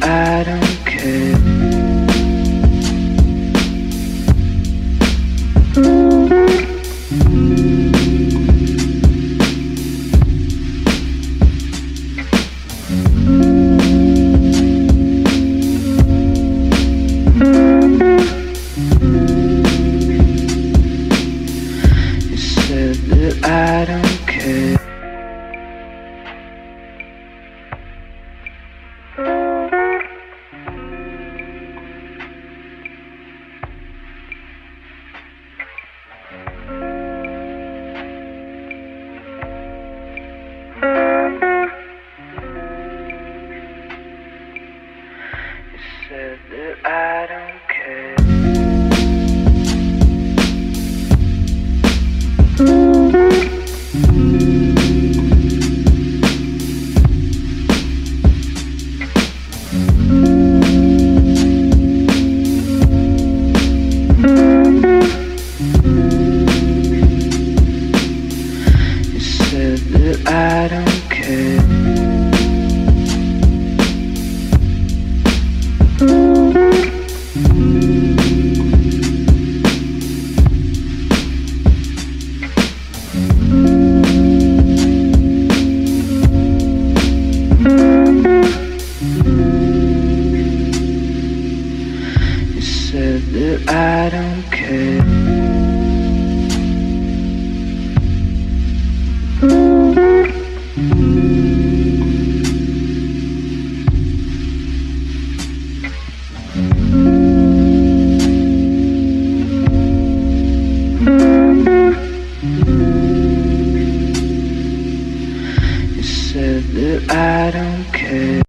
I don't care. You said that I don't care. Said that I don't care. You said that I don't care. You said that I don't care. You said that I don't care.